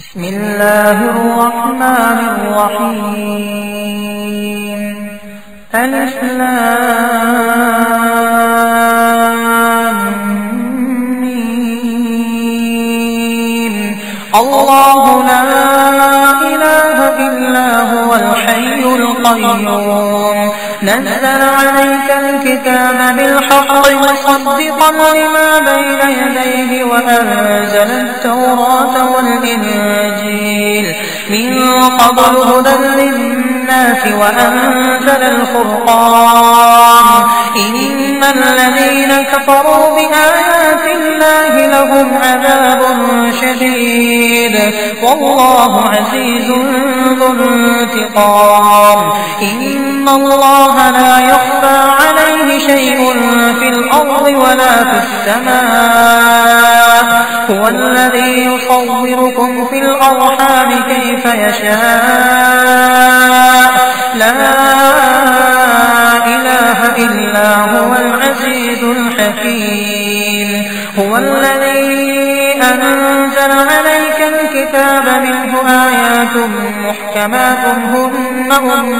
بسم الله الرحمن الرحيم. ألف لام ميم. الله لا إله إلا هو الحي القيوم نزل عليك الكتاب بالحق مصدقا لما بين يديه وأنزل التوراة والإنجيل من قبل هدى للناس وأنزل الفرقان إن الذين كفروا بآيات الله لهم عذاب شديد والله عزيز ذو انتقام. إن الله لا يخفى عليه شيء في الأرض ولا في السماء هو الذي يصوركم في الأرحام كيف يشاء لا إله إلا هو العزيز الحكيم. هو الذي أنزل عليك الكتاب منه آيات محكمات هن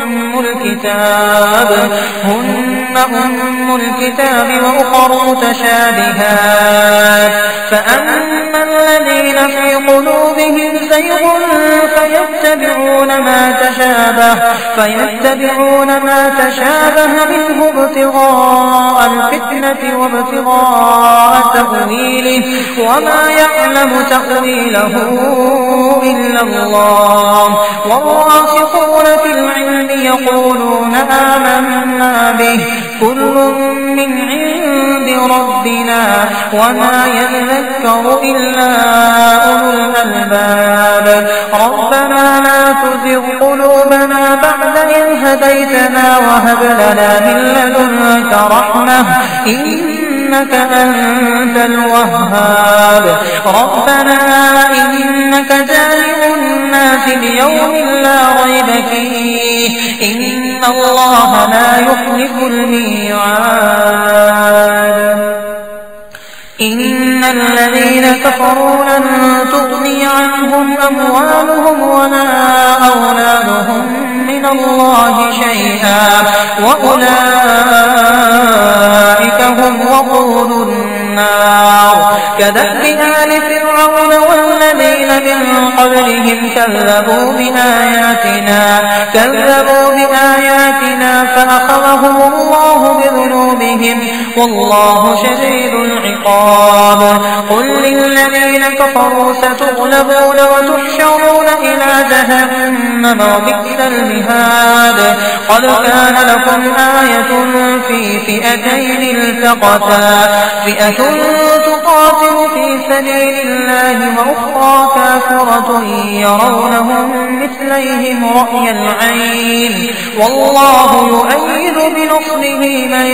أم الكتاب وأخر متشابهات فأما الذين في قلوبهم زيغ فيتبعون ما تشابه منه ابتغاء الفتنة وابتغاء تأويله وما يعلم تأويله إلا الله. والراسخون في العلم يقولون آمنا به كل من عند ربنا وما يذكر إلا أولو الألباب. ربنا لا تزغ قلوبنا بعد إذ هديتنا وهب لنا من لدنك رحمة إنك أنت الوهاب. ربنا إنك جامع الناس ليوم لا ريب فيه إن الله لا يخلف الميعاد. إن الذين كفروا لن تغني عنهم أموالهم ولا أولادهم من الله شيئا وأولئك هم وقود النار. كدأب آل فرعون والذين من قبلهم كذبوا بآياتنا فأخذهم الله بذنوبهم والله شديد العقاب. قل للذين كفروا ستغلبون وتحشرون إلى جهنم وبئس المهاد. قد كان لكم آية في فئتين التقتا فئة تقاتل في سبيل الله وأخرى كافرة يرونهم مثليهم رأي العين والله يؤيد بنصره من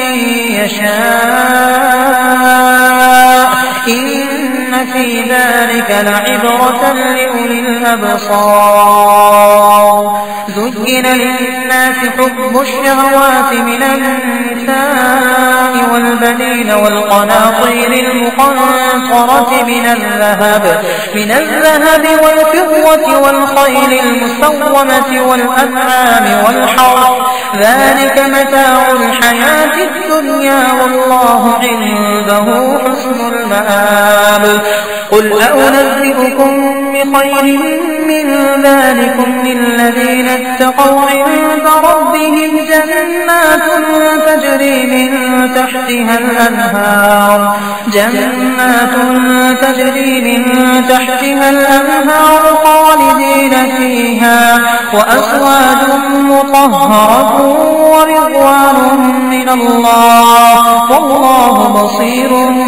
يشاء إن في ذلك لعبرة لأولي الأبصار. زين للناس حب الشهوات من النساء والبنين والقناطير المقنطرة من الذهب والفضة والخيل المسومة والأنعام والحرث ذلك متاع الحياة الدنيا والله عنده حسن المآب. قل أنبئكم بخير من ذلكم للذين اتقوا عند ربهم جنات تجري من تحتها الأنهار خالدين فيها وأزواج مطهرة ورضوان من الله والله بصير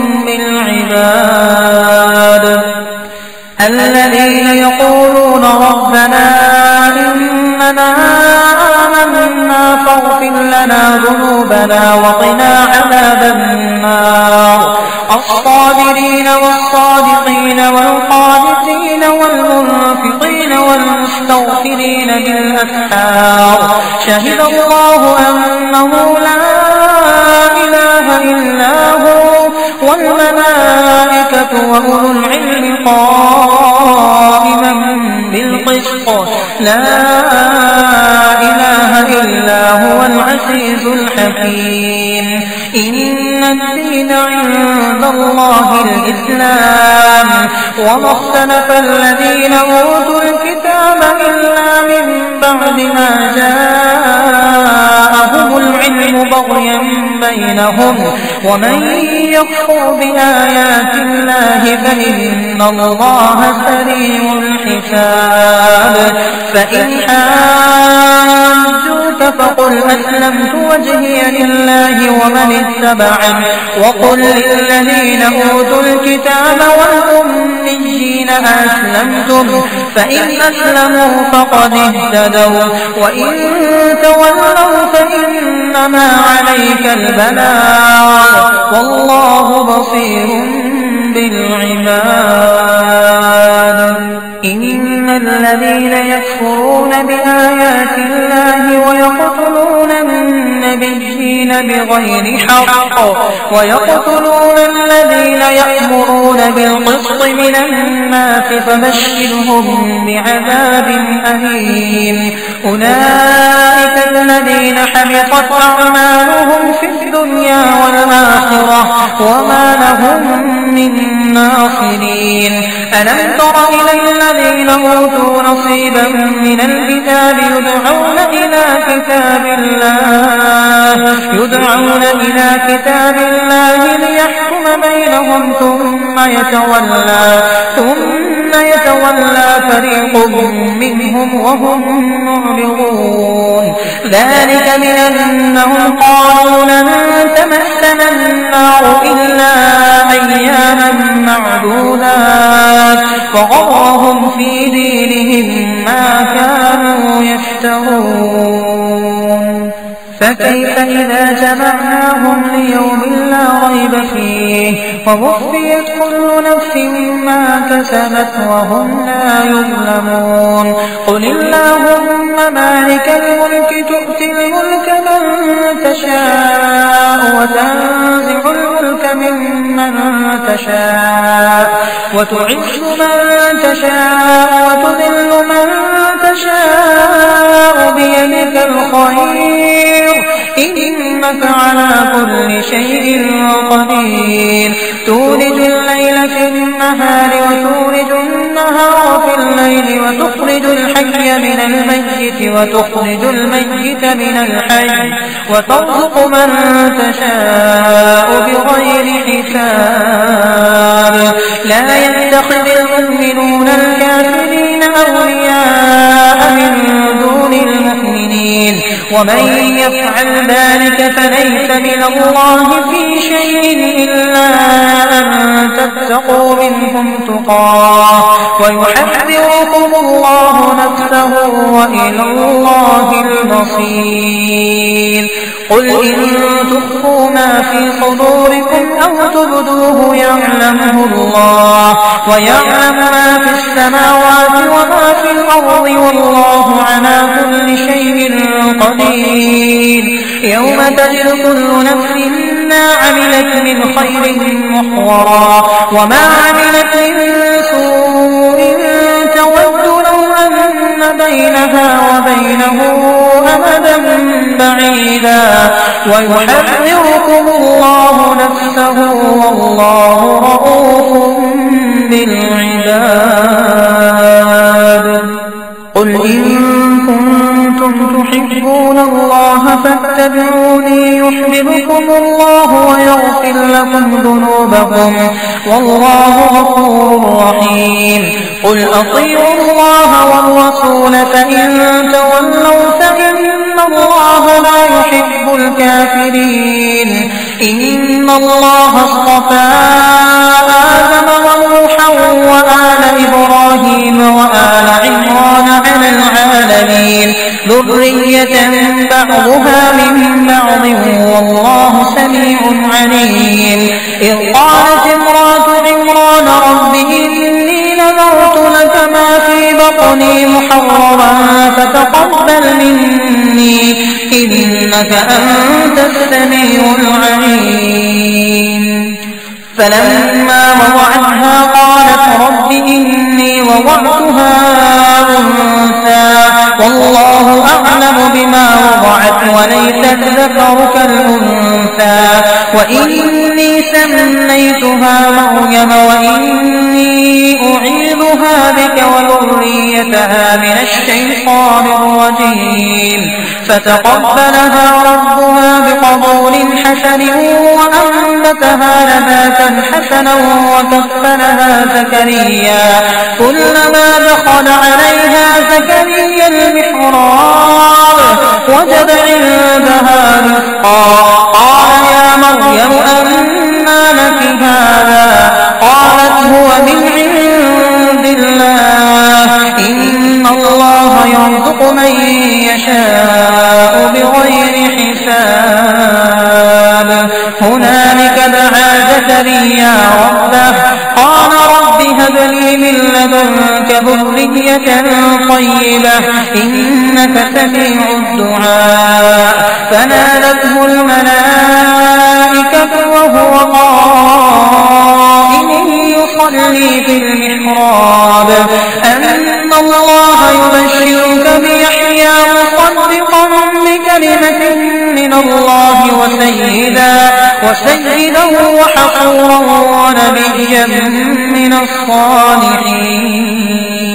بالعباد. الذين يقولون ربنا إننا آمنا فاغفر لنا ذنوبنا وقنا عذاب النار. الصابرين والصادقين والقانتين والمنفقين والمستغفرين بالأسحار. شهد الله أنه لا إله إلا هو والملائكة وأولو العلم قائما القسط لا إله إلا هو العزيز الحكيم إن الدين عند الله الإسلام وما اختلف الذين أوتوا الكتاب إلا من بعد ما جاءهم العلم بغيا بينهم ومن يكفر بآيات الله فإن الله سريع الحساب فإن حاجوك فقل أسلمت وجهي لله ومن اتبعني وقل للذين أوتوا الكتاب والأميين أسلمتم فإن أسلموا فقد اهتدوا وإن تولوا فإنما عليك البلاغ والله بصير بالعباد إن الذين يكفرون بآيات الله ويقتلون النبيين بغير حق ويقتلون الذين يأمرون بالقسط من الناس فبشرهم بعذاب أليم أولئك الذين حبطت أعمالهم في الدنيا والآخرة وما لهم من ناصرين ألم تر إلى الذين أوتوا نصيبا من الكتاب يدعون إلى كتاب الله ليحكم بينهم ثم يتولى فريق منهم وهم معرضون ذلك بأنهم قالوا لن تمسنا النار إلا أياما معدودات فغرهم في دينهم ما كانوا يفترون فكيف إذا جمعناهم ليوم لا ريب فيه ووفيت كل نفس ما كسبت وهم لا يظلمون قل اللهم مالك الملك تؤتي الملك من تشاء وتنزع الملك ممن تشاء وتعز من تشاء وتذل من تشاء بيدك الخير إنك على كل شيء قدير تولج الليل في النهار وتولج النهار في الليل وتخرج الحي من الميت وتخرج الميت من الحي وترزق من تشاء بغير حساب لا يتخذ المؤمنون الكافرين أولياء من دون المؤمنين ومن يفعل ذلك فليس من الله في شيء إلا أن تتقوا منهم تقاه ويحذركم الله نفسه وإلى الله المصير قل إن تخفوا ما في صدوركم أو تبدوه يعلمه الله ويعلم ما في السماوات وما في الأرض والله على كل شيء قدير يوم تجد كل نفس ما عملت من خير محضرا وما عملت من سوء تود لو أن بينها وبينه أمدا بعيدا ويحذركم الله نفسه والله رؤوف بالعباد قل إن كنتم تحبون الله فاتبعوني يحببكم الله ويغفر لكم ذنوبكم والله غفور رحيم قل أطيعوا الله والرسول فإن تولوا فإن الله لا يحب الكافرين إن الله اصطفى آدم ونوحا وآل إبراهيم وآل عمران على العالمين ذرية بعضها من بعض والله سميع عليم إذ قالت امرأة عمران رب إني نذرت لك ما في بطني محررا فتقبل مني إنك أنت السميع العليم فلما وضعتها قالت رب إني وضعتها وليس الذكر كالأنثى وإني سميتها مريم وإني أعيذها بك وذريتها من الشيطان الرجيم فتقبلها ربها بقبول حسن وأنبتها نباتا حسنا وكفلها زكريا كلما دخل عليها زكريا المحراب وجد عندها رزقا قال يا مريم أنى لك هذا قالت هو من عند الله إن الله يرزق من يشاء بغير حساب هنالك دعا زكريا ربه قال رب هب لي من لدنك ذرية طيبة إنك سميع الدعاء فنادته الملائكة وهو قائم يصلي في المحراب أن الله يبشرك بيحيى مصدقا بكلمة من الله وسيدا وحصورا ونبيا من الصالحين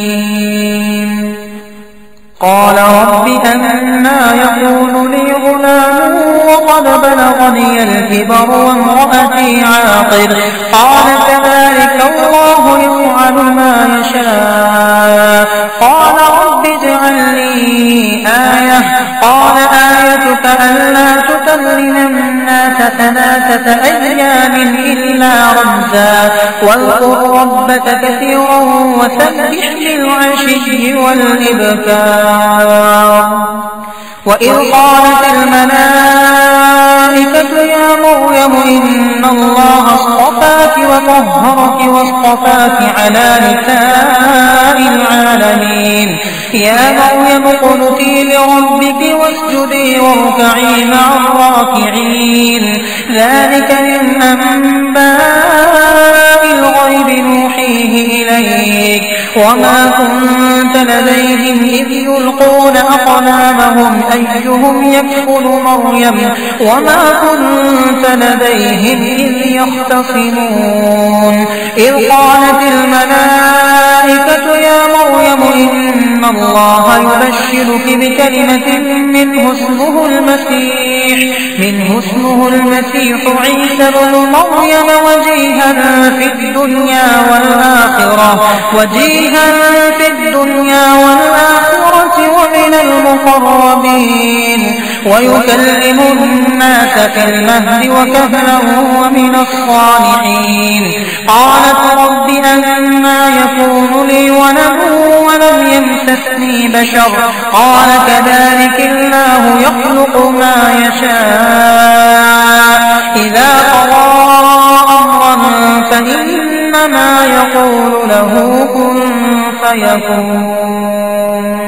قال رب أنى يكون لي غلام وقد بلغني الكبر وامرأتي عاقر قال كذلك الله يفعل ما يشاء قال رب اجعل لي آية قال آيتك ألا تكلم الناس 3 أيام إلا رمزا واذكر ربك كثيرا وسبح بالعشي والإبكار وإذ قالت الملائكة يا مريم إن الله اصطفاك وطهرك واصطفاك على نساء العالمين يا مريم اقنتي لربك واسجدي واركعي مع الراكعين ذلك من أنباء الغيب نوحيه إليك وما كنت لديهم إذ يلقون أقلامهم أيهم يكفل مريم وما كنت لديهم إذ يختصمون إذ قالت الملائكة يا مريم إن الله يبشرك بكلمة منه اسمه المسيح عيسى بن مريم وجيها في الدنيا والآخرة ومن المقربين ويكلم الناس في المهد وكهلا ومن الصالحين قالت رب أنى يكون لي ولد ولم يمسسني بشر قال كذلك الله يخلق ما يشاء إذا قضى أمرا فإنما يقول له كن فيكون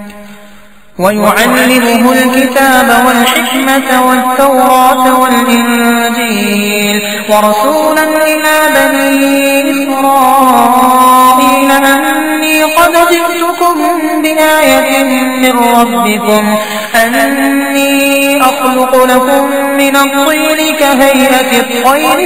ويعلمه الكتاب والحكمة والتوراة والإنجيل ورسولا إلى بني إسرائيل أني قد جئتكم بآية من ربكم أني أخلق لكم من الطين كهيئة الطير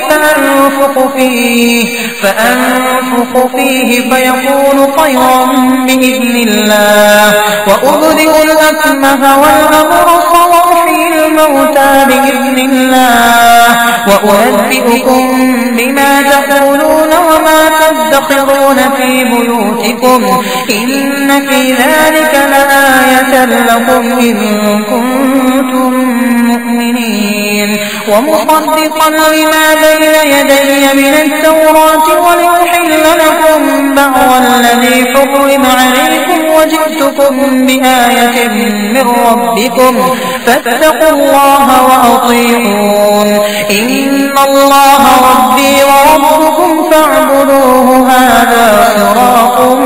فأنفخ فيه فيكون طيرا بإذن الله وأبرئ الأكمه والأبرص وأحيي الموتى بإذن الله وأنبئكم بما تأكلون وما تدخرون في بيوتكم إن في ذلك لآية لكم إن كنتم مؤمنين ومصدقا لما بين يدي من التوراة ولأحل لكم بعض الذي حرم عليكم وجئتكم بآية من ربكم فاتقوا الله وأطيعون إن الله ربي وربكم فاعبدوه هذا صراط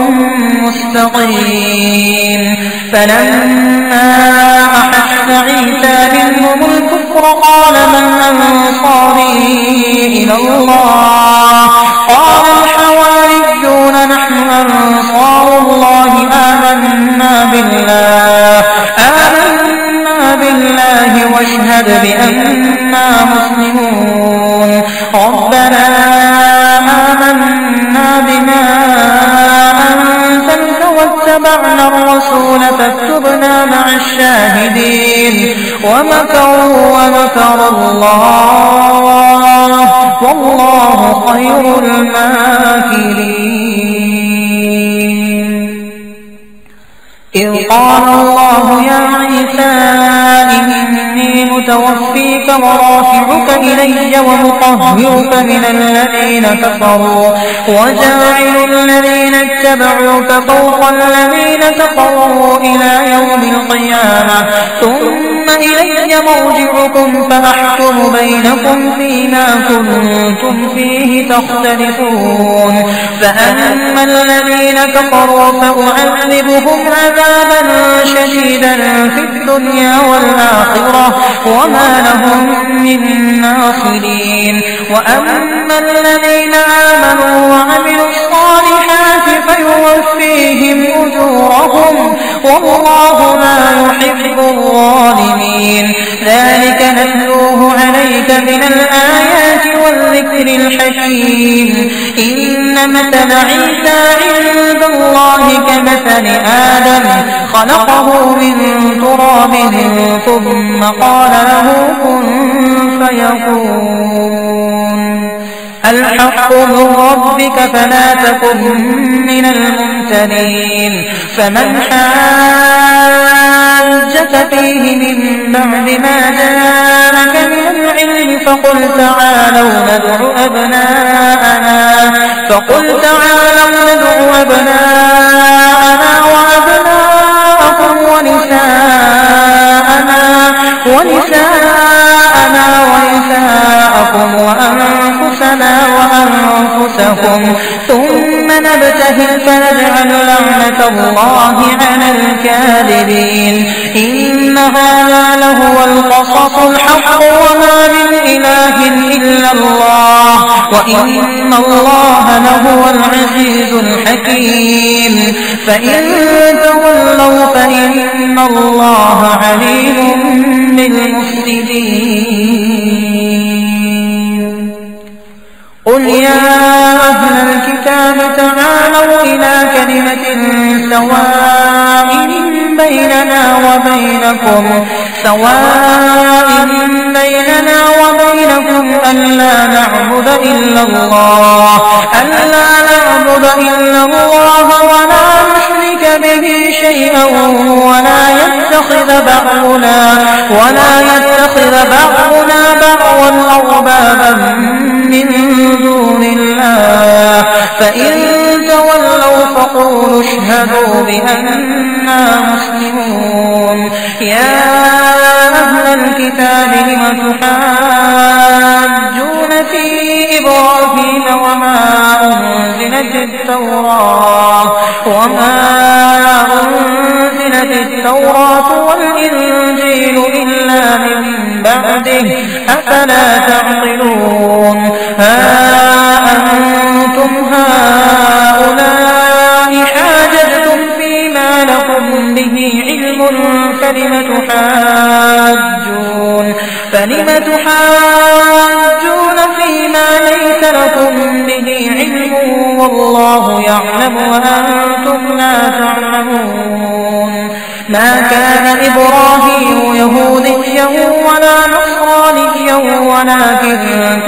مستقيم فلما أحس عيسى منهم الكفر قال من أنصاري إلى الله قال الحواريون نحن أنصار الله آمنا بالله مع الشاهدين ومكروا ومكر الله والله خير الماكرين. إذ قال الله يا عيسى إني متوفيك ورافعك إلي ومطهرك من الذين كفروا وجاعل الذين اتبعوك فوق الذين كفروا إلى يوم القيامة ثم إلي مرجعكم فأحكم بينكم فيما كنتم فيه تختلفون. فأما الذين كفروا فأعذبهم عذابا شديدا في الدنيا والآخرة وما لهم من ناصرين. وأما الذين آمنوا وعملوا الصالحات فيوفيهم أجورهم والله لا يحب الظالمين. ذلك نتلوه عليك من الآيات والذكر الحكيم. إن مثل عيسى عند الله كمثل آدم خلقه من تراب ثم قال له كن فيكون. الحق من ربك فلا تكن من الممترين. فمن حاجك فيه من بعد ما جاءك من العلم فقل تعالوا ندع أبناءنا وأبناءكم ونساءنا ونساءكم وأنفسنا وأنفسكم ثم نبتهل فنجعل لعنة الله على الكاذبين. إن هذا لهو القصص الحق وما من إله إلا الله وإن الله لهو العزيز الحكيم. فإن تولوا فإن الله عليم بالمفسدين. قل يا أهل الكتاب تعالوا إلى كلمة سواء بيننا وبينكم ألا نعبد إلا الله ولا نشرك به شيئا ولا يتخذ بعضنا بعضا أربابا من دون الله. فإن تولوا فقولوا اشهدوا بأننا مسلمون. يا أهل الكتاب لم تحاجون في إبراهيم وما أنزلت التوراة والإنجيل إلا من بعده أفلا تعقلون. ها أنتم هؤلاء حاججتم فيما لكم به علم فلم تحاجون فيما ليس لكم به علم والله يعلم وأنتم لا تعلمون. ما كان إبراهيم يهوديا ولا نصرانيا ولكن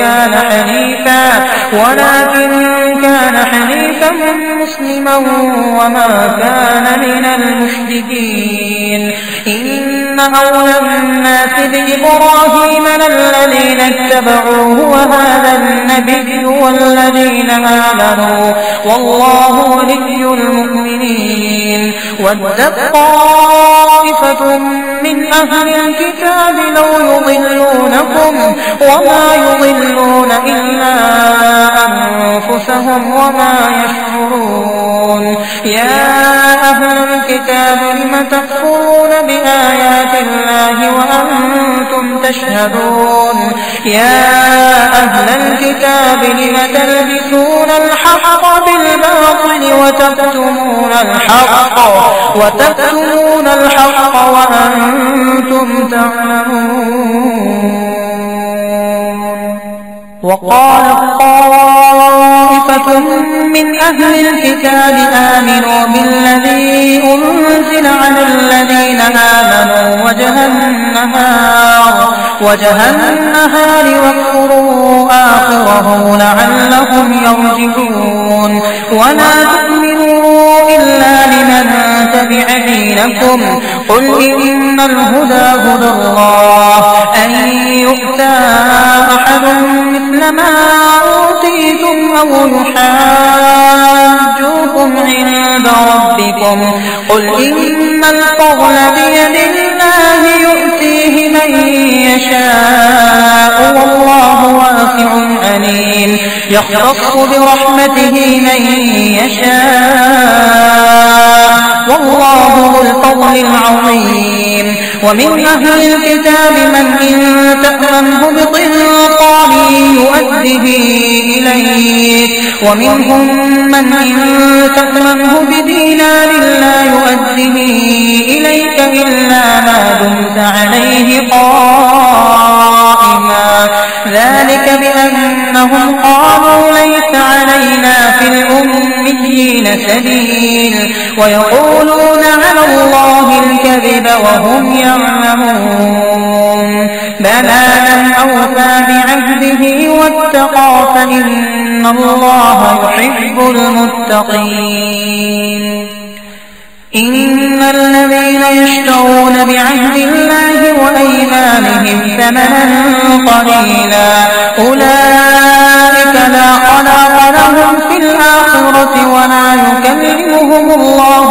كان حنيفا مسلما وما كان من المشركين. إن أولى الناس بإبراهيم للذين اتبعوه وهذا النبي والذين آمنوا والله ولي المؤمنين. ودت طائفة من أهل الكتاب لو يضلونكم وما يضلون إلا أنفسهم وما يشعرون. يا أهل الكتاب لم تكفرون بآيات الله وأنتم تشهدون. يا أهل الكتاب لم تلبسون الحق بالباطل وتكتمون الحق وأنتم تعلمون. وقالت طائفة من أهل الكتاب آمنوا بالذي أنزل على الذين آمنوا وجه النهار واكفروا آخره لعلهم يرجعون ولا تؤمنوا إلا لمن تبع دينكم قل إن الهدى هدى الله أن يؤتى أحد مثل ما أوتيتم أو يحاجوكم عند ربكم قل إن الفضل بيد الله يؤتيه من يشاء والله واسع عليم يختص برحمته من يشاء والله ذو الفضل العظيم ومن أهل الكتاب من إن تأمنه بقنطار يؤده إليك ومنهم من إن تأمنه بدينار لا يؤده إليك إلا ما دمت عليه قائما ذلك بأنهم قالوا ليس علينا في الأميين سبيل ويقولون على الله الكذب وهم يعلمون بلى من أوفى بعهده واتقى فإن الله يحب المتقين إن الذين يشترون بعهد الله وأيمانهم ثمنا قليلا أولئك لا خلاق لهم في الآخرة ولا يكلمهم الله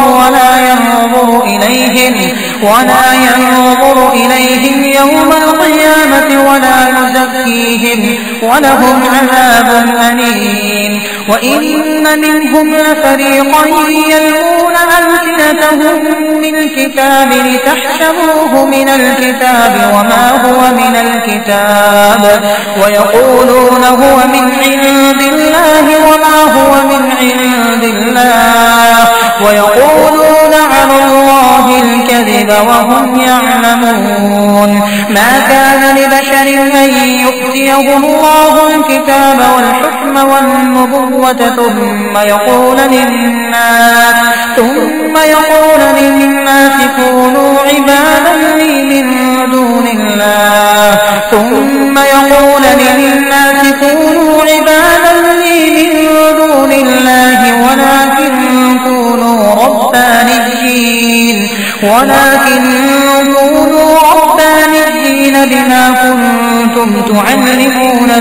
ولا ينظر إليهم يوم القيامة ولا يزكيهم ولهم عذاب أليم وإن منهم لفريقا يلوون ألسنتهم بالكتاب لتحسبوه من الكتاب وما هو من الكتاب ويقولون هو من عند الله وما هو من عند الله ويقولون على الله الكذب وهم يعلمون ما كان لبشر أن يؤتيه الله الكتاب والحكم والنبوة ثم يقول للناس كونوا عبادا لي من دون الله ولكن كونوا ربانيين بما كنتم تعلمون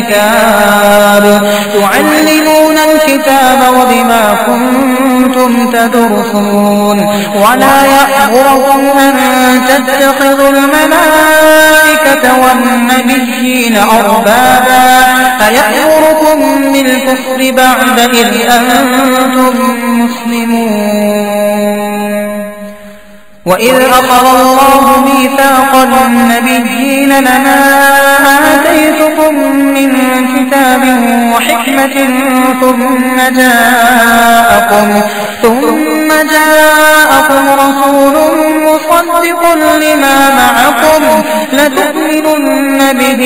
الكتاب وبما كنتم تدرسون ولا يأمركم أن تتخذوا الملائكة والنبيين أربابا أيأمركم بالكفر بعد إذ أنتم مسلمون وإذ أخذ الله ميثاق النبيين لما آتيتكم من كتاب وحكمة ثم جاءكم رسول مصدق لما معكم لتؤمنن به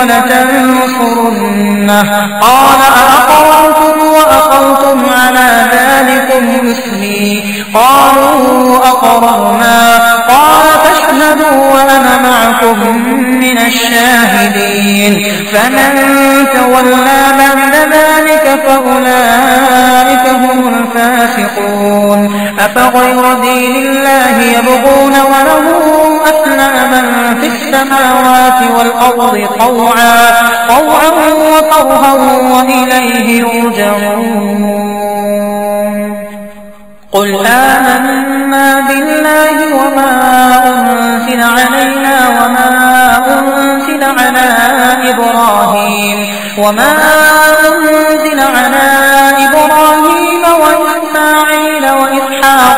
ولتنصرنه قال أأقررتم وأخذتم على ذلكم مثلي قالوا أقررنا قال فاشهدوا وأنا معكم من الشاهدين فمن تولى بعد ذلك فأولئك هم الفاسقون أفغير دين الله يبغون وله أسلاما في السماوات والأرض طوعا وكرها وإليه يرجعون قل آمنا بالله وما أنزل علينا وما أنزل على إبراهيم وإسماعيل وإسحاق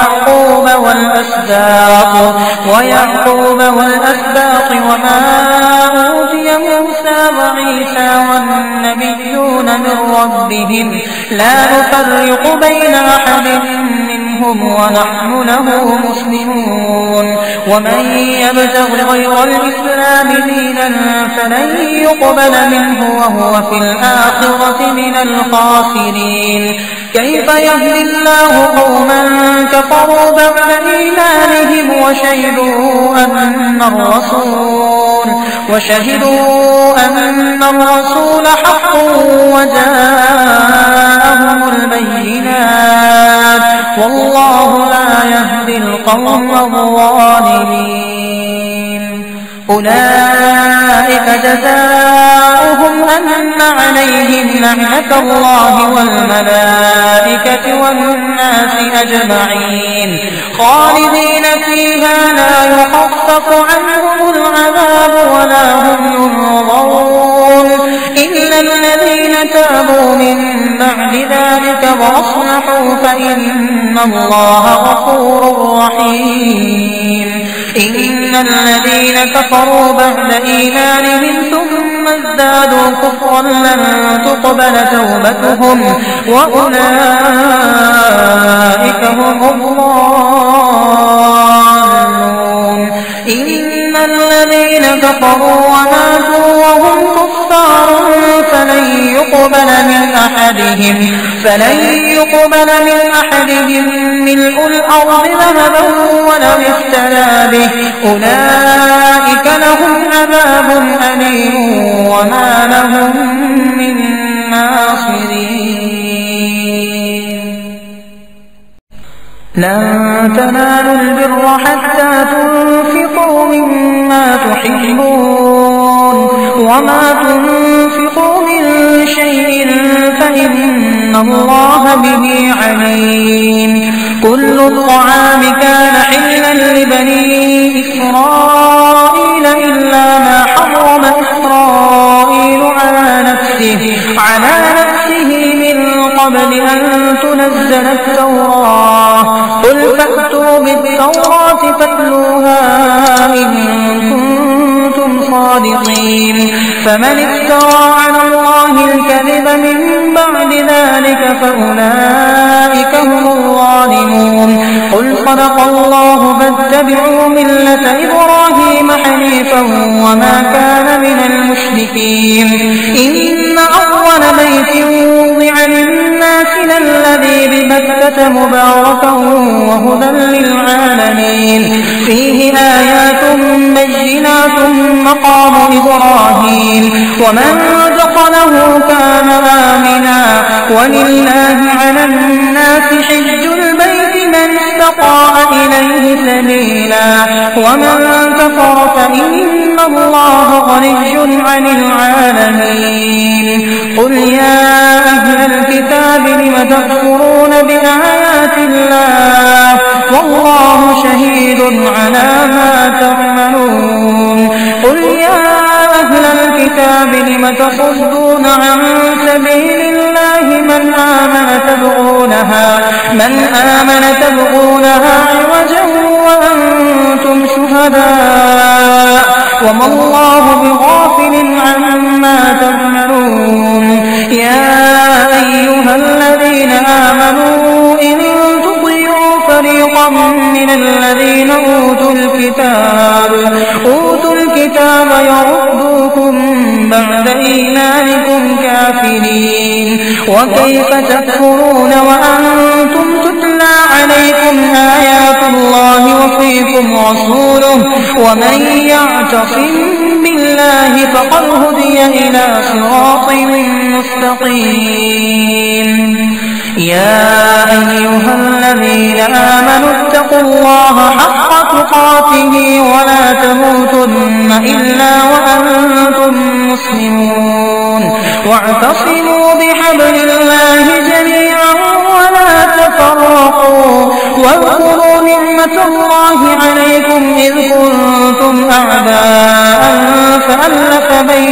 ويعقوب والأسباط وما أوتي موسى وعيسى والنبيون من ربهم لا نفرق بين أحد منهم ونحن له مسلمون ومن يبتغ غير الإسلام دينا فلن يقبل منه وهو في الآخرة من الخاسرين كيف يهدي الله قوما كفروا بعد إيمانهم وشهدوا أن الرسول حق وجاءهم البينات والله لا يهدي القوم الظالمين. أولئك جزاؤهم أن عليهم لعنة الله والملائكة والناس أجمعين خالدين فيها لا يخفف عنهم العذاب ولا هم ينظرون إلا الذين تابوا من بعد ذلك وأصلحوا فإن الله غفور رحيم. إن الذين كفروا بعد إيمانهم ثم ازدادوا كفرا لن تقبل توبتهم وأولئك هم الضالون. إن الذين كفروا وماتوا وهم كفار فلن يقبل من أحدهم ملء الأرض ذهبا ولو افتدى به أولئك لهم عذاب أليم وما لهم من ناصرين. لن تنالوا البر حتى تنفقوا مما تحبون وما تنفقوا من شيء فإن الله به عليم. كل الطعام كان حلا لبني إسرائيل إلا ما حرم إسرائيل على نفسه من قبل أن تنزل التوراة. قل فأتوا بالتوراة فاتلوها إن كنتم صادقين. فمن افترى على الله الكذب من بعد ذلك فأولئك هم الظالمون. قل صدق الله فاتبعوا ملة إبراهيم حنيفا وما كان من المشركين. إن أول بيت وضع للناس للذي ببكة مباركا وهدى للعالمين فيه آيات بينات مقام إبراهيم ومن دخله كان آمنا ولله على الناس حج البيت من استطاع إليه سبيلا ومن كفر فإن الله غني عن العالمين. قل يا أهل الكتاب لم تكفرون بآيات الله والله شهيد على ما تعملون. قل يا أهل الكتاب لم تصدون عن سبيل الله من آمن تبغونها عوجا وأنتم شهداء وما الله بغافل عما تعملون. يا أيها الذين آمنوا إن تطيعوا فريقا من الذين أوتوا الكتاب يردوكم بعد إيمانكم كافرين. وكيف تكفرون وأنتم تتلى عليكم آيات الله وفيكم رسوله ومن يعتصم بالله فقد هدي إلى صراط مستقيم. يا أيها الذين آمنوا اتقوا الله حق تقاته ولا تموتن إلا وأنتم مسلمون. واعتصموا بحبل الله جميعا ولا تفرقوا واذكروا نعمة الله عليكم إذ كنتم أعداء فألف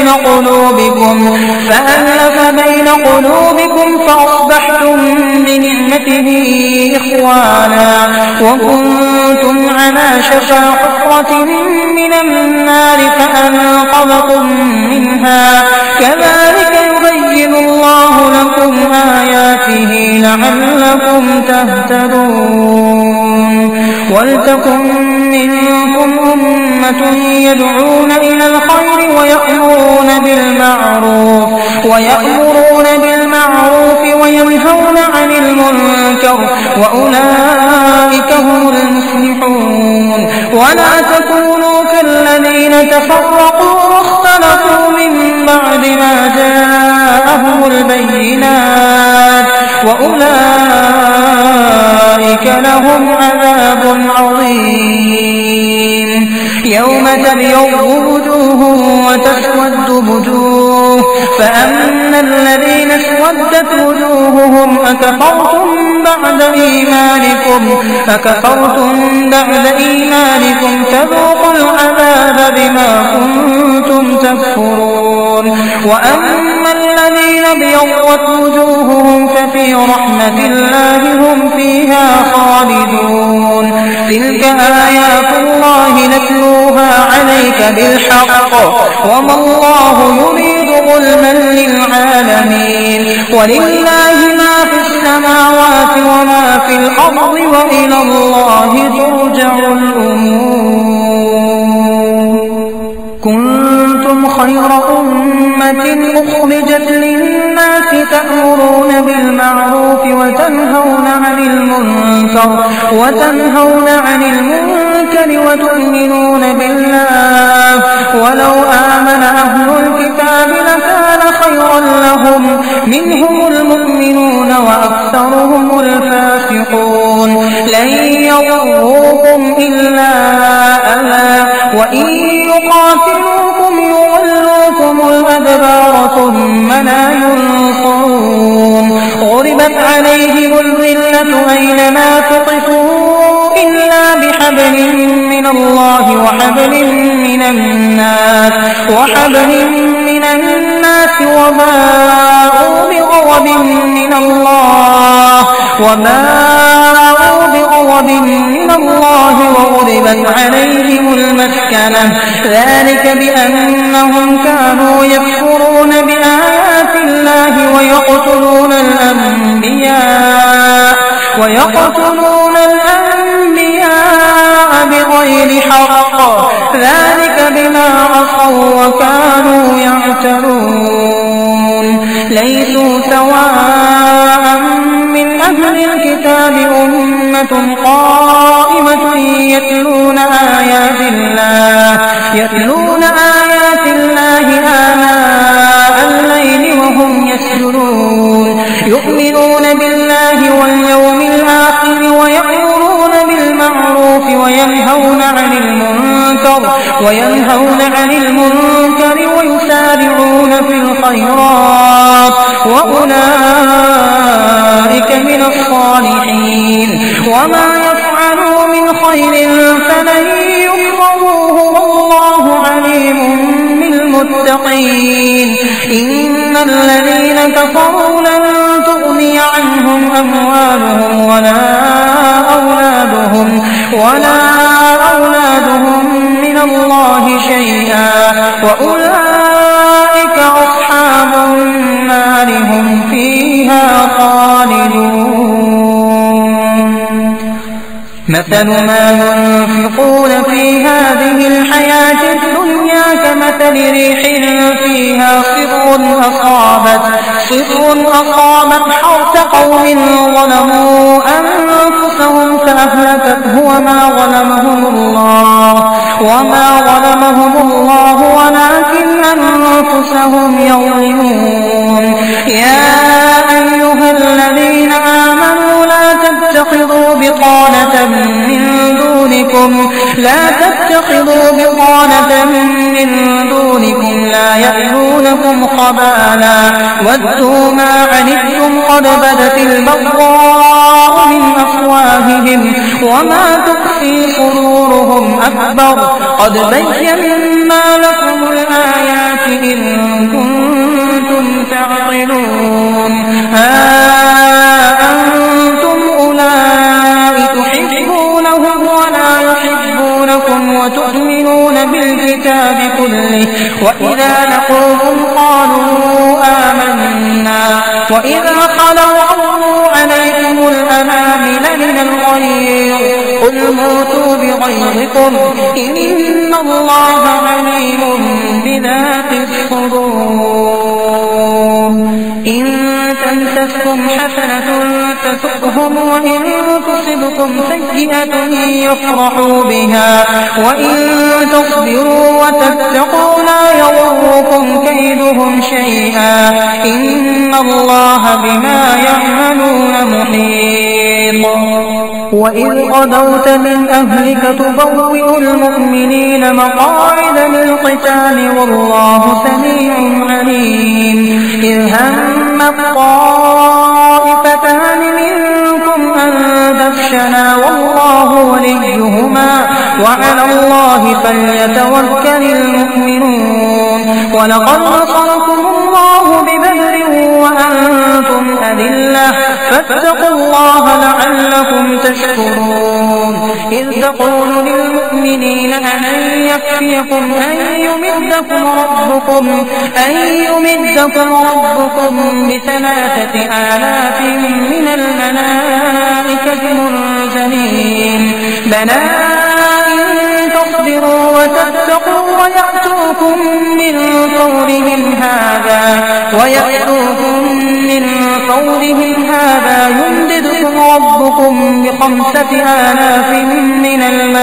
بين قلوبكم فأصبحتم بنعمته إخوانا وكنتم على شفا حفرة من النار فأنقذكم منها. كذلك يبين الله لكم آياته لعلكم تهتدون. ولتكن منكم أمة يدعون إلى الخير ويأمرون بالمعروف وينهون عن المنكر وأولئك أولئك هم المفلحون. ولا تكونوا كالذين تفرقوا واختلفوا من بعد ما جاءهم البينات وأولئك لهم عذاب عظيم. يوم تبيض وجوه وتسود وجوه فأما الذين اسودت وجوههم أكفرتم بعد إيمانكم فذوقوا العذاب بما كنتم تكفرون. وأما الذين ابيضت وجوههم ففي رحمة الله هم فيها خالدون. تلك آيات الله نتلوها عليك بالحق وما الله يريد ظلما للعالمين. ولله ما في السماوات وما في الأرض وإلى الله ترجع الأمور. كنتم خير أمة أخرجت للناس تأمرون بالمعروف وتنهون عن المنكر وتؤمنون بالله. ولو آمن أهل الكتاب لكان خيرا لهم منهم المؤمنون وأكثرهم الفاسقون. لن يضروكم إلا أذى وإن يقاتلوكم يولوكم الأدبار ثم لا ينصرون. غربت عليهم الذلة أينما ثقفوا إلا بحبل من الله وحبل من الناس وباءوا بغضب من الله وغضبت عليهم المسكنة. ذلك بأنهم كانوا يكفرون بآيات الله ويقتلون الأنبياء بغير حق. ذلك بما عصوا وكانوا يعتدون. ليسوا سواء من أهل الكتاب أمة قائمة يتلون آيات الله آناء الليل وهم يسجدون. يؤمنون بالله واليوم الآخر ويأمرون بالمعروف وينهون عن المنكر ويسارعون في الخيرات وأولئك من الصالحين. وما يفعلوا من خير فلن يكفروه والله عليم بالمتقين. إن الذين كفروا لن تغني عنهم أموالهم ولا أولادهم من الله شيئا وأولئك أصحاب النار هم فيها خالدون. مثل ما ينفقون في هذه الحياة الدنيا كمثل ريح فيها صر أصابت حرث قوم ظلموا أنفسهم فأهلكته وما ظلمهم الله ولكن أنفسهم يظلمون. يا أيها الذين آمنوا لا تتخذوا بطانة من دونكم لا يألونكم خبالا ودوا ما عنتم قد بدت البغضاء من أفواههم وما تخفي صدورهم أكبر قد بينا لكم الآيات إن كنتم تعقلون. ها أنتم أولئك تحبونهم ولا يحبونكم وتؤمنون بالكتاب كله وإذا لقوكم قالوا آمنا وإذا خلوا عضوا عليكم الأنامل من الغيظ قل موتوا بغيظكم إن الله عليم بذات الصدور. إن تمسسكم حسنة تسؤهم وإن تصبكم سيئة يفرحوا بها وإن تصبروا وتتقوا لا يضركم كيدهم شيئا إن الله بما يعملون محيط. وإذ غدوت من أهلك تبوئ المؤمنين مقاعد للقتال والله سميع عليم. إذ هم الطائفتان منكم أن تفشلا والله وليهما وعلى الله فليتوكل المؤمنون. ولقد نصركم الله ببدر وأنتم أذلة فاتقوا الله لعلكم تشكرون. إذ تقول للمؤمنين ألن يكفيكم أن يمدكم ربكم ب3,000 من الملائكة منزلين بلى إن تصبروا وتتقوا ويأتوكم من فورهم هذا يمددكم ربكم ب5,000 من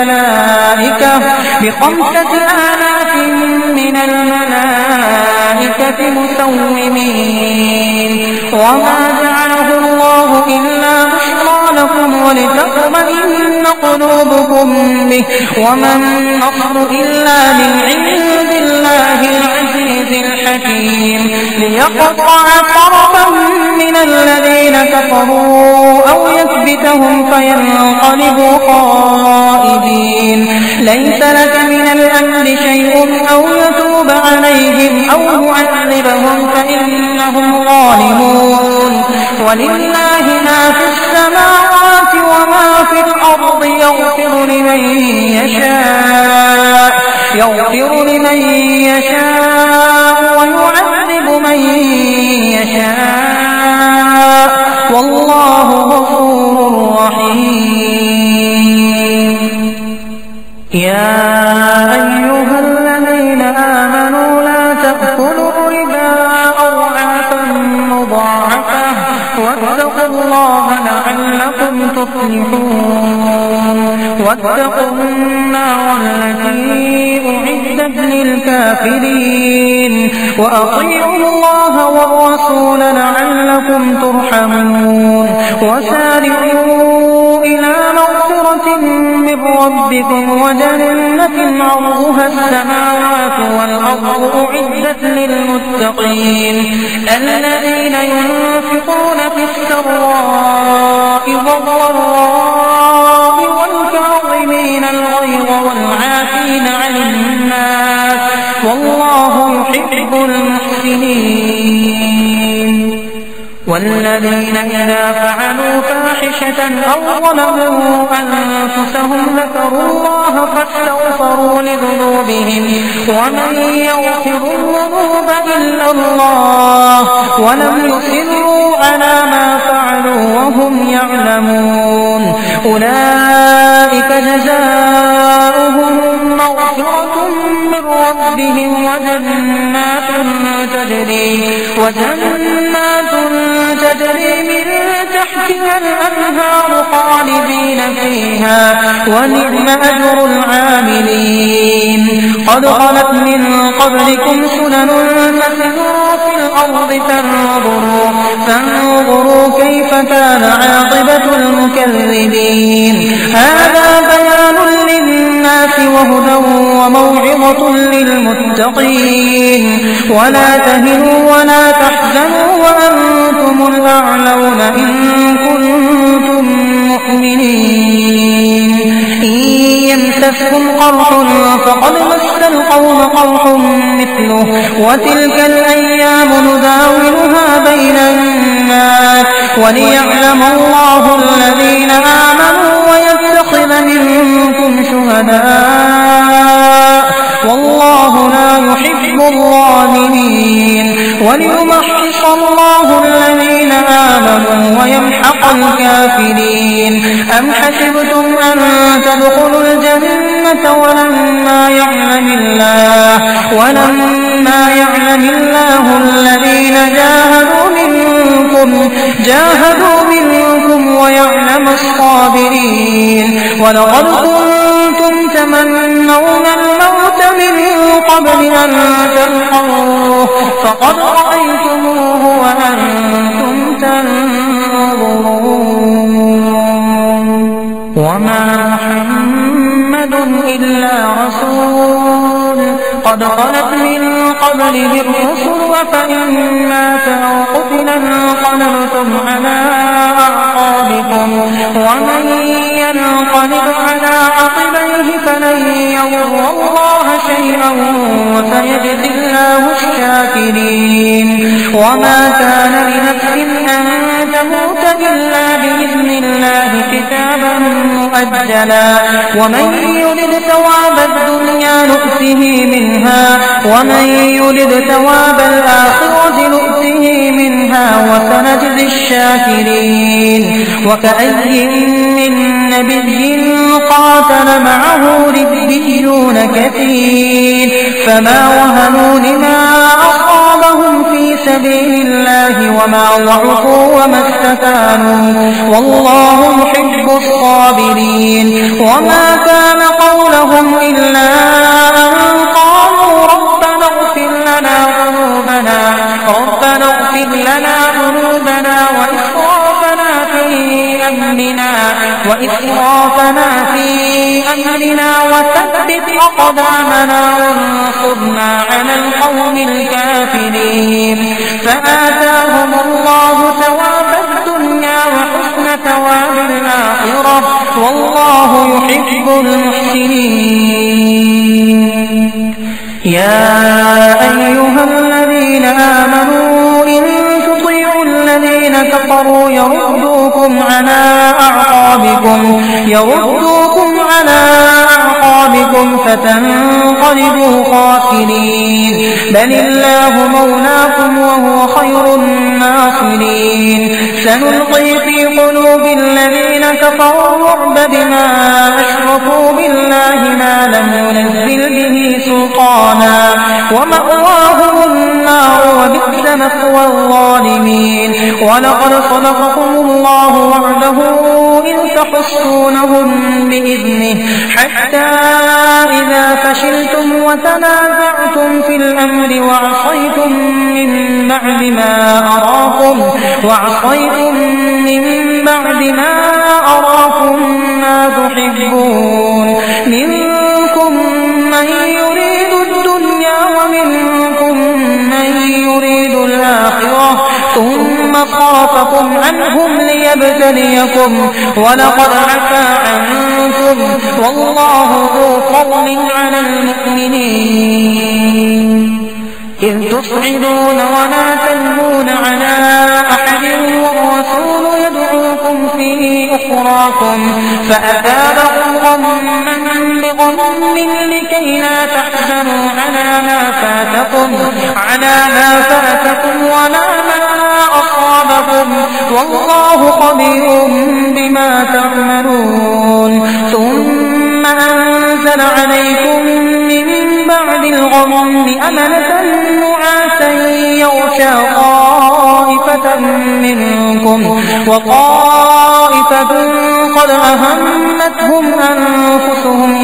الملائكة مسومين. وما جعله الله إلا بشرى لكم ولتطمئن قلوبكم به وما النصر إلا من عند الله العزيز الحكيم. ليقطع طرفا من الذين كفروا أو يكبتهم فينقلبوا خائبين. ليس لك من الأمر شيء أو يتوب عليهم أو يعذبهم فإنهم ظالمون. ولله ما في السماوات وما في الأرض يغفر لمن يشاء ويعذب من يشاء والله غفور رحيم. يا أيها الذين آمنوا لا تأكلوا الربا أضعافا مضاعفة واتقوا الله لعلكم تفلحون. واتقوا النار التي أعدت للكافرين وأطيعوا الله والرسول لعلكم ترحمون. وسارعوا إلى مغفرة من ربكم وجنة عرضها السماوات والأرض أعدت للمتقين الذين ينفقون في السراء والضراء والكاظمين الغيظ والعافين عن الناس والله يحب المحسنين. والذين إذا فعلوا فاحشة أو ظلموا أنفسهم ذكروا الله فاستغفروا لذنوبهم ومن يغفر الذنوب إلا الله ولم يصروا على ما فعلوا وهم يعلمون. أولئك جزاؤهم مغفرة من ربهم وجنات تجري من تحتها الأنهار خالدين فيها ونعم أجر العاملين. قد خلت من قبلكم سنن فسيروا في الأرض فانظروا كيف كان عاقبة المكذبين. هذا بيان للناس وهدى وموعظة للمتقين. ولا تهنوا ولا تحزنوا وأنتم الأعلون إن كنتم مؤمنين. إن يمسسكم قرح فقد مس القوم قرح مثله وتلك الأيام نداولها بين الناس وليعلم الله الذين آمنوا ويتخذ منكم شهداء والله لا يحب الظالمين. وليمحص الله الذين آمنوا ويمحق الكافرين. أم حسبتم أن تدخلوا الجنة ولما يعلم الله الذين جاهدوا منكم ويعلم الصابرين. ولقد كنتم تمنون الموت من قبل أن تلقوه فقد رأيتموه وأنتم تنظرون. وما محمد إلا رسول قد خلت من قبله الرسل أفإن مات أو قتل انقلبتم على أعقابكم ومن ينقلب على عقبيه فلن يضر الله شيئا وسيجزي الله الشاكرين. وما كان لنفس أن تموت إلا بإذن الله كتابا مؤجلا ومن يرد ثواب الدنيا نؤته منها ومن يرد ثواب الآخرة نؤته منها وسنجزي الشاكرين. وكأي من نبي قاتل معه ربيون كثير فما وهنوا لما أصابهم في سبيل الله وما ضعفوا وما استكانوا والله يحب الصابرين. وما كان قولهم إلا أن قالوا ربنا اغفر لنا ذنوبنا وإسرافنا في أمرنا وثبت أقدامنا وانصرنا على القوم الكافرين. فآتاهم الله ثواب الدنيا وحسن ثواب الآخرة والله يحب المحسنين. يا أيها الذين آمنوا إن تطيعوا الذين كفروا يردوكم على أعقابكم فتنقلبوا خاسرين. بل الله مولاكم وهو خير الناصرين. سنلقي في قلوب الذين كفروا الرعب بما أشركوا بالله ما لم ينزل به سلطانا ومأواهم النار وبئس مثوى الظالمين. ولقد صدقكم الله وعده إذ تحصونهم بإذنه حتى إذا فشلتم وتنازعتم في الأمر وعصيتم من بعد ما أراكم ما تحبون منكم من يريد الدنيا ومنكم من يريد الآخرة ثم صرفكم عنهم ليبتليكم ولقد عفا عنكم والله ذو فضل على المؤمنين. إذ تصعدون ولا تلوون على أحد والرسول يدعوكم في أخراكم فأثابكم غما بغم لكي لا تحزنوا على ما فاتكم ولا ما أصابكم والله خبير بما تعملون. ثم أنزل عليكم من بعد الغم أمنة نعاسا يغشى طائفة منكم وطائفة قد أهمتهم أنفسهم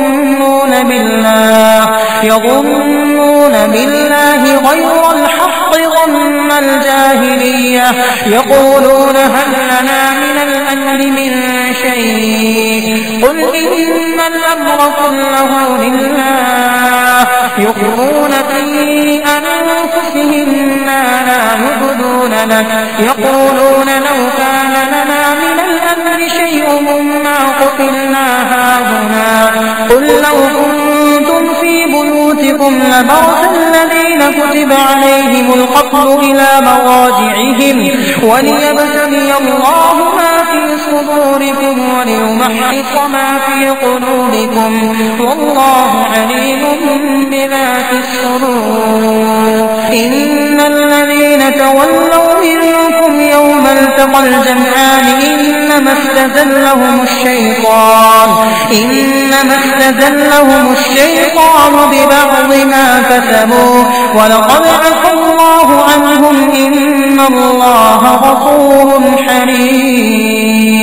يظنون بالله غير الحق ظن الجاهلية يقولون هل لنا من الأمر من شيء قل إن الأمر كله لله يخفون في أنفسهم ما لا يبدون لك يقولون لو كان لنا من الأمر شيء ما قتلنا هاهنا قل لو كنتم في بيوتكم لبرز الذين كتب عليهم القتل إلى مضاجعهم وليبتلي الله ما في صدوركم وليمحص ما في قلوبكم والله عليم بذات الصدور. إن الذين تولوا منكم يوم التقى الجمعان إنما استزلهم الشيطان ببعض ما كسبوا ولقد عفا الله عنهم إن الله غفور حليم.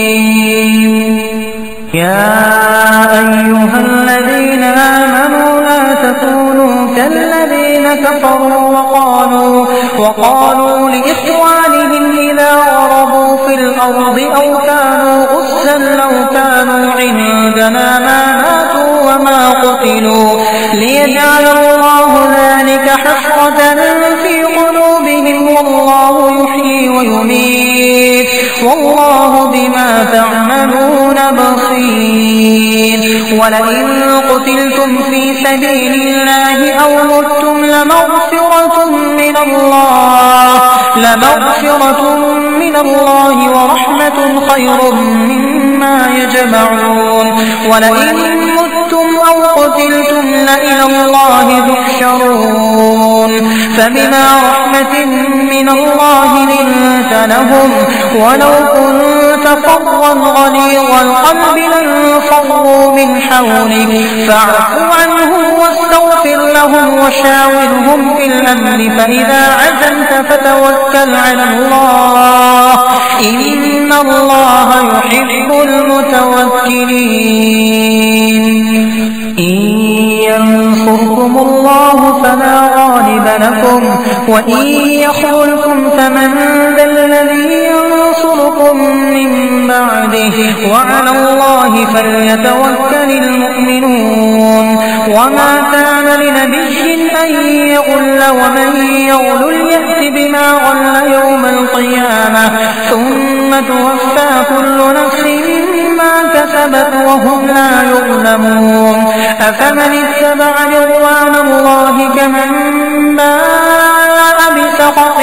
يا أيها الذين آمنوا لا تكونوا كالذين كفروا وقالوا لإخوانهم إذا ضربوا في الأرض أو كانوا غزا لو كانوا عندنا ما ماتوا وما قتلوا ليجعل الله ذلك حسرة في قلوبهم والله يحيي ويميت والله بما تعملون بصير. ولئن قتلتم في سبيل الله أو متم لمغفرة من الله ورحمة خير مما يجمعون. ولئن متم أو قتلتم لإلى الله تحشرون. فبما رحمة من الله لنت لهم ولو كنت فظا غليظ القلب لانفضوا من حولك فاعف عنهم واستغفر لهم وشاورهم في الأمر فإذا عزمت فتوكل على الله إن الله يحب المتوكلين. إن ينصركم الله فلا غالب لكم وإن يخذلكم فمن ذا الذي ينصركم من بعده وعلى الله فليتوكل المؤمنون. وما كان لنبي أن يغل ومن يغل يأت بما غل يوم القيامة ثم توفى كل نفس ما كسبت وهم لا يظلمون. أفمن اتبع رضوان الله كمن باء بسخط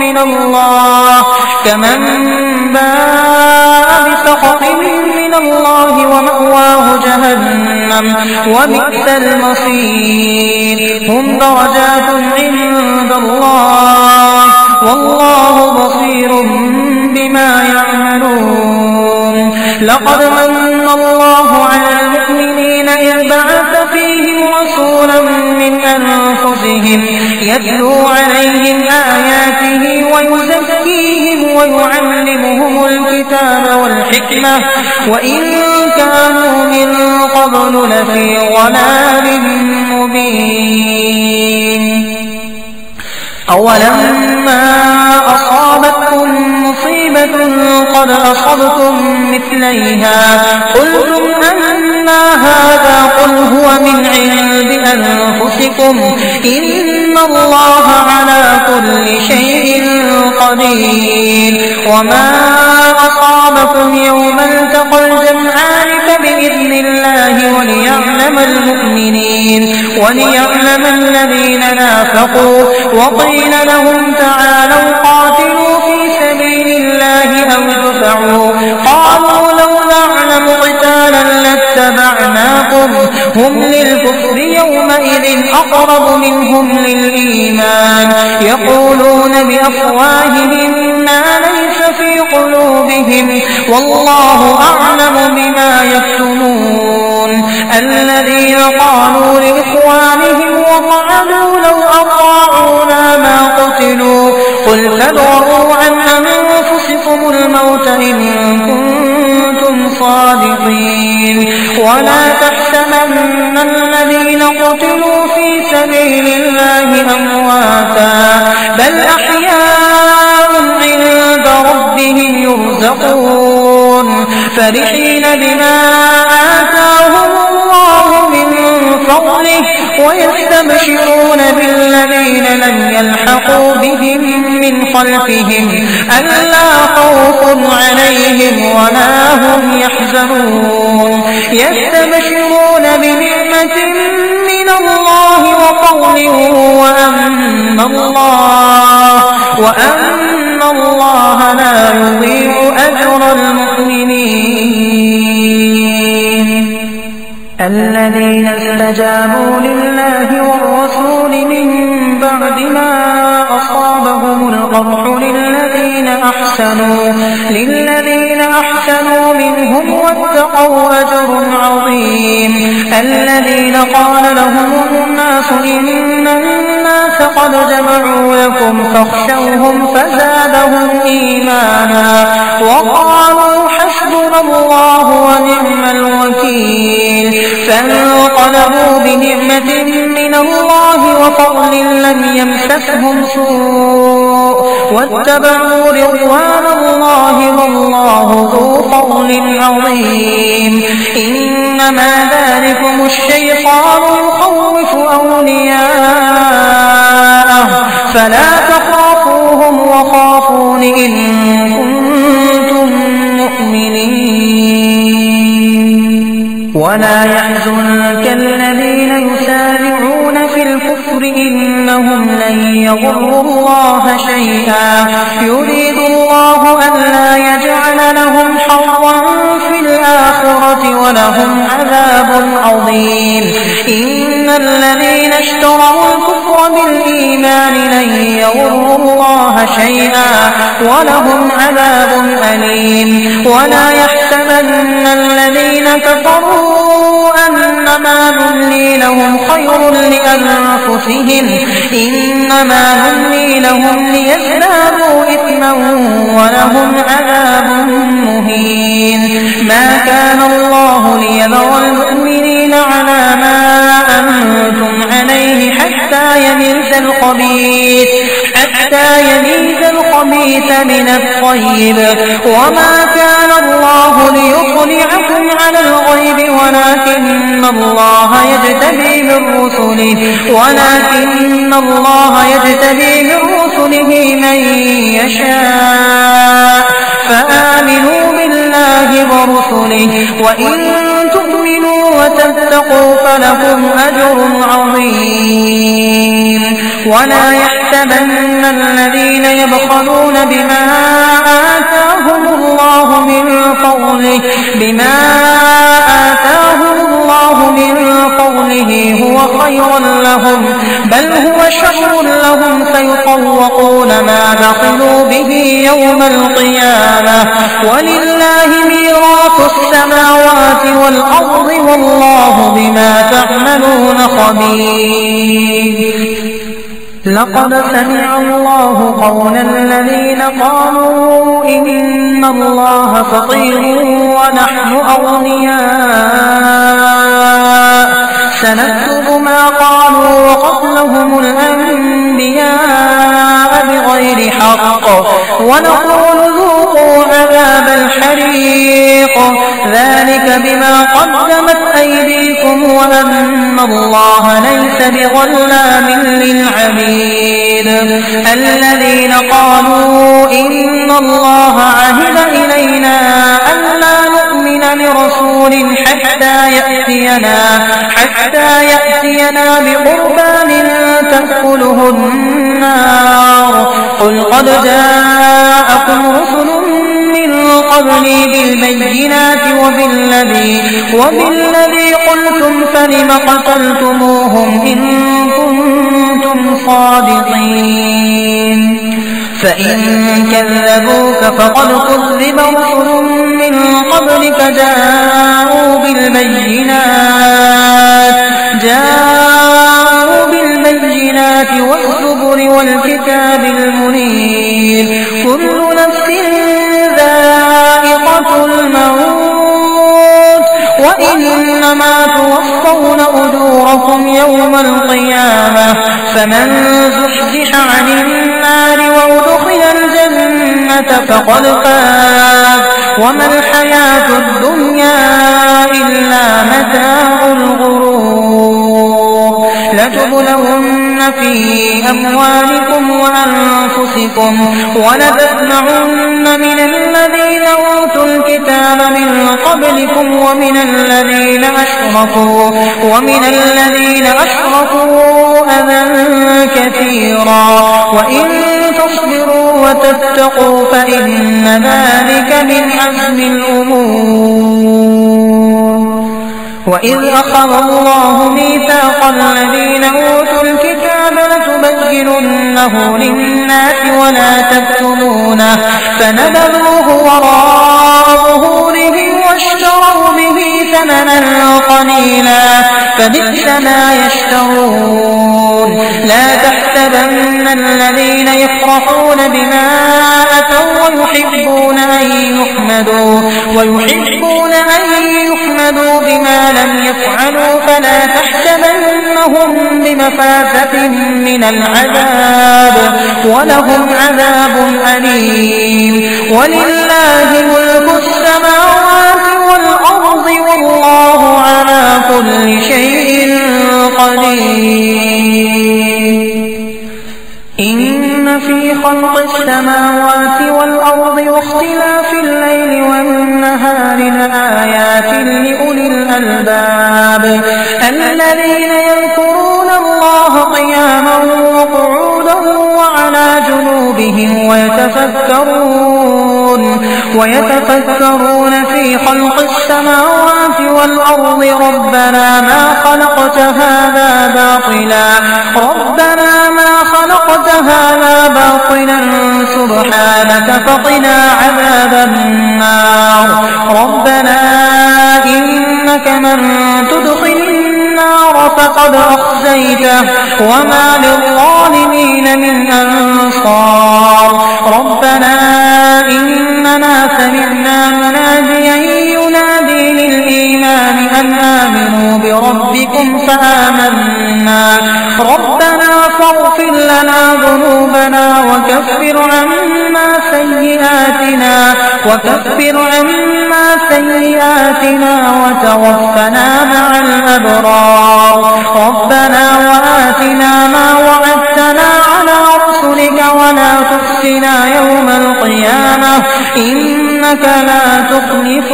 من الله ومأواه جهنم وبئس المصير. هم درجات عند الله والله بصير بما يعملون. لقد من الله على المؤمنين إذ بعث فيهم رسولا من أنفسهم يتلو عليهم آياته ويزكيهم ويعلمهم الكتاب والحكمة وإن كانوا من قبل لفي ضلال مبين. أولما أصابتكم مصيبة قد أصبتم مثليها قلتم أنى هذا قل هو من عند أنفسكم إن الله على كل شيء قدير. وما أصابكم يوم التقى الجمعان فبإذن الله وليعلم الذين نافقوا وقيل لهم تعالوا قاتلوا في سبيل الله أو ادفعوا قالوا لو نعلم قتالا لاتبعناكم هم للكفر يومئذ أقرب منهم للإيمان يقولون بأفواههم ما ليس في قلوبهم والله أعلم بما يكتمون. الذين قالوا لإخوانهم وقعدوا لو أطاعونا ما قتلوا قل فادرءوا عن أنفسكم الموت إن كنتم صادقين ولا تحسبن الذين قتلوا في سبيل الله أمواتا بل أحياء عند ربهم يرزقون فرحين بما آتاهم الله من فضله ويستبشرون بالذين لم يلحقوا بهم من خلفهم ألا خوف عليهم ولا هم يحزنون يستبشرون بنعمة من الله وفضل وأن الله لا يضيع أجر المؤمنين. الذين استجابوا لله والرسول من بعد ما أصابهم القرح للذين أحسنوا منهم واتقوا أجر عظيم. الذين قال لهم الناس إن الناس قد جمعوا لكم فاخشوهم فزادهم إيمانا وقالوا حسبنا الله ونعم الوكيل فانقلبوا بنعمة من الله وفضل لم يمسسهم سوء واتبعوا رضوان الله والله ذو فضل عظيم. إنما ذلكم الشيطان يخوف أولياءه فلا تخافوهم وخافون إن كنتم مؤمنين. ولا يحزنك الذين يسارعون في الكفر إنهم لن يضروا الله شيئا يريد الله ألا يجعل لهم حظا في الآخرة ولهم عذاب عظيم. إن الذين اشتروا الكفر بالإيمان لن يضروا الله شيئا ولهم عذاب أليم. ولا يحسبن الذين كفروا أنما نملي لهم خير لأنفسهم إنما نملي لهم ليزدادوا إثما ولهم عذاب مهين. ما كان الله ليذر المؤمنين على ما أنتم عليه حتى يميز الخبيث من الطيب وما كان الله ليطلعكم على الغيب ولكن الله يجتبي من رسله من يشاء فآمنوا بالله ورسله وإن تؤمنوا وتتقوا فلكم أجر عظيم. ولا يحسبن الذين يبخلون بما آتاهم الله من فضله هو خيرا لهم بل هو شر لهم سيطوقون ما بخلوا به يوم القيامة ولله ميراث السماوات والأرض والله بما تعملون خبير. لقد سمع الله قول الذين قالوا إن الله فقير ونحن أغنياء سنكتب ما قالوا وقتلهم الأنبياء بغير حق ونقول ذوقوا عذاب الحريق ذلك بما قدمت أيديكم وأن الله ليس بظلام للعبيد. الذين قالوا إن الله عهد إلينا ألا نؤمن لرسول حتى يأتينا بقربان تأكله النار قل قد جاءكم رسل من قبلي بالبينات وبالذي قلتم فلم قتلتموهم إن كنتم صادقين. فإن كذبوك فقد كذب رسل من قبلك جاءوا بالبينات والزبر والكتاب المنير. كل نفس ذائقة الموت وإنما توفون أجوركم يوم القيامة فمن زحزح عن النار وأدخل الجنة فقد فاز وما الحياة الدنيا إلا متاع الغرور. لتبلون في أموالكم وأنفسكم ولتسمعن من الذين أوتوا الكتاب من قبلكم ومن الذين أشركوا أذى كثيرا وإن تصبروا وتتقوا فإن ذلك من عزم الأمور. وإذ أخذ الله ميثاق الذين أوتوا الكتاب لتبيننه للناس ولا تكتمونه فنبذوه وراء ظهورهم واشتروا به ثمنا قليلا فبئس ما يشترون. لا تحسبن الذين يفرحون بما أتوا ويحبون أن يحمدوا بما لم يفعلوا فلا تحسبنهم بمفازة من العذاب ولهم عذاب أليم. ولله ملك السماوات والأرض والله على كل شيء قدير. إن في خلق السماوات والأرض واختلاف الليل والنهار لآيات لأولي الألباب الذين يذكرون الله قياما وقعودا وعلى جنوبهم ويتفكرون في خلق السماوات والأرض ربنا ما خلقت هذا باطلا سبحانك فقنا عذاب النار. ربنا إنك من تدخل النار فقد أخزيته وما للظالمين من أنصار. ربنا إننا سمعنا مناديا ينادي للإيمان أن آمنوا بربكم فآمنا. ربنا فاغفر لنا ذنوبنا وكفر عنا سيئاتنا وتوفنا مع الأبرار. ربنا وآتنا ما وعدتنا على رسلك ولا تخزنا يوم القيامة إنك لا تخلف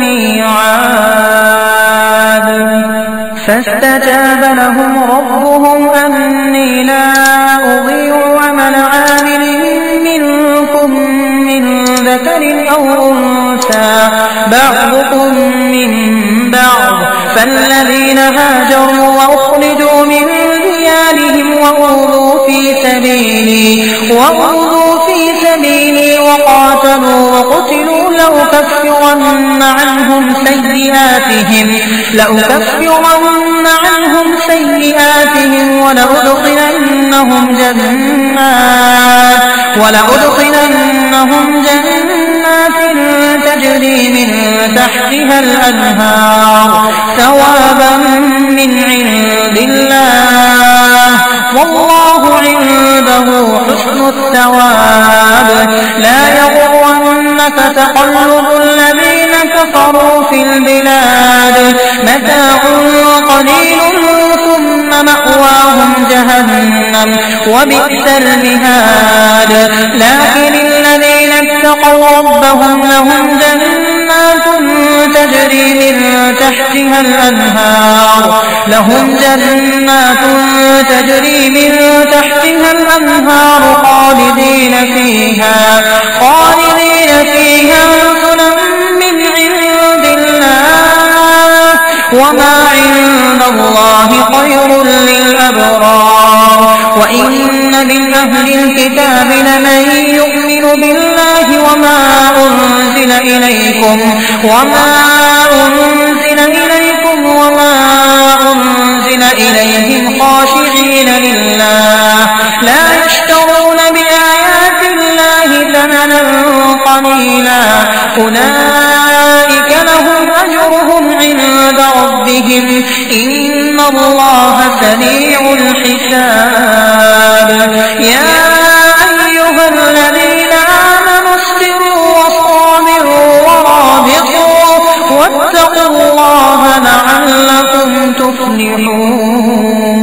الميعاد. فاستجاب لهم ربهم أني لا أضيع عمل عامل منكم من ذكر أو أنثى بعضكم من بعض. فالذين هاجروا وأخرجوا من ديارهم وأوذوا في سبيلي وقاتلوا وقتلوا لأكفرن عنهم سيئاتهم ولأدخلنهم جنات تجري من تحتها الأنهار ثوابا من عند الله والله عنده حسن الثواب. لا يغرنك تقلب الذين كفروا في البلاد متاع قليل ثم مأواهم جهنم وبئس المهاد. لكن الذين اتقوا ربهم لهم جنات تجري من تحتها الأنهار خالدين فيها نزلا من عند الله وما عند الله خير للأبرار. وإن من أهل الكتاب لمن يؤمن بالله وما أنزل إليكم وما أنزل إليهم خاشعين لله لا يشترون بآيات الله ثمنا قليلا أولئك لهم أجرهم عند ربهم إن الله سريع الحساب. يا أيها الذين آمنوا اصبروا وصابروا ورابطوا واتقوا الله لعلكم تفلحون.